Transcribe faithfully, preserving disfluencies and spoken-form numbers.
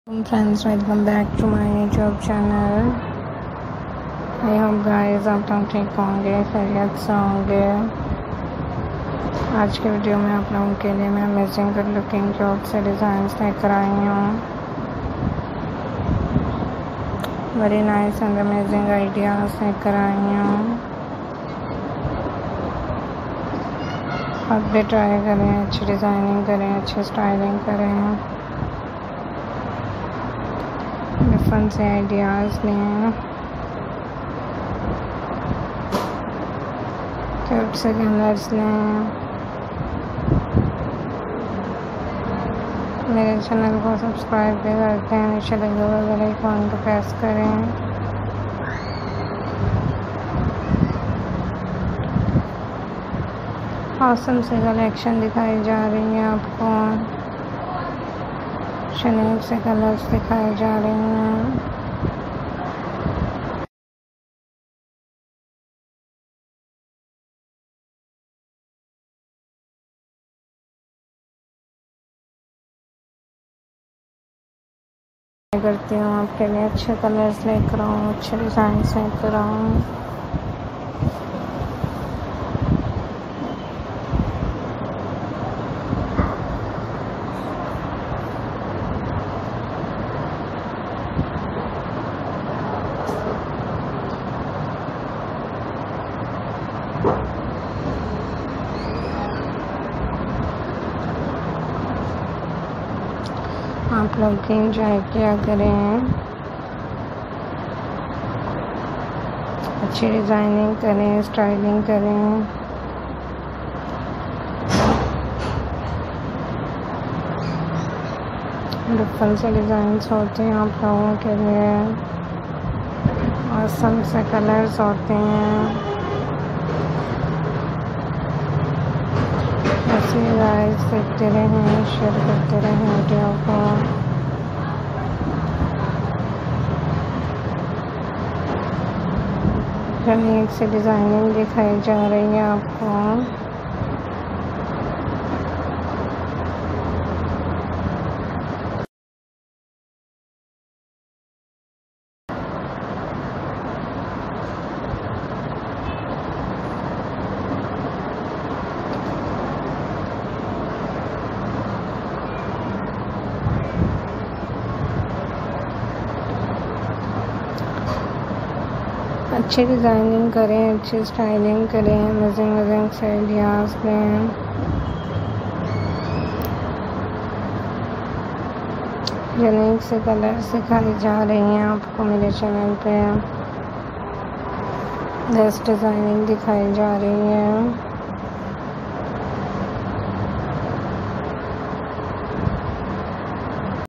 Friends, welcome back to my YouTube channel. I hope guys आप लोग ठीक होंगे, खैरियत से होंगे। आज के वीडियो में आप लोगों के लिए मैं अमेजिंग गुड लुकिंग क्यूट से डिज़ाइंस लेकर आई हूँ। Very nice and amazing ideas लेकर आई हूँ। आप भी ट्राई करें, अच्छी डिज़ाइनिंग करें, अच्छी स्टाइलिंग करें, डिफरेंट से आइडियाज़ लें, क्यूट से कलर्स लें। मेरे चैनल को सब्सक्राइब भी करते हैं, नीचे लगे हुए बेल आइकॉन को प्रेस करें। ऑसम से कलेक्शन दिखाई जा रही है आपको, यूनिक से कलर्स दिखाए जा रहे हैं। करती हूँ आपके लिए अच्छे कलर्स लेकर आऊँ, अच्छे डिज़ाइन लेकर आऊँ। आप लोग भी इंजॉय किया करें, अच्छी डिज़ाइनिंग करें, स्टाइलिंग करें। डिफरेंट से डिज़ाइंस होते हैं आप लोगों के लिए, ऑसम से कलर्स होते हैं। ऐसे गाइस देखते रहें, शेयर करते रहें वीडियो को। यूनिक से डिज़ाइनिंग दिखाई जा रही है आपको। अच्छी डिज़ाइनिंग करें, अच्छी स्टाइलिंग करें, अमेजिंग अमेजिंग से आइडियाज़ लें। यूनिक से कलर सिखाई जा रही हैं आपको मेरे चैनल पे, बेस्ट डिज़ाइनिंग दिखाई जा रही है।